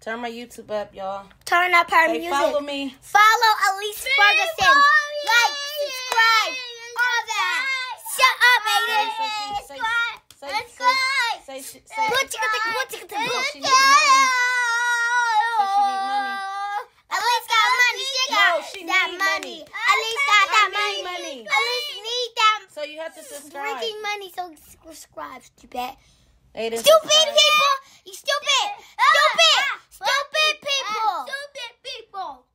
Turn my YouTube up, y'all. Turn up her music. Follow me. Follow alyceferguson. Like, subscribe, all that. Shut up, Aiden. Elise got money. She got money. Elise got that money. Elise need that. So you have to subscribe. Drinking money, so subscribe, stupid. Aiden, Stupid subscribe. people. You stupid. Stupid people.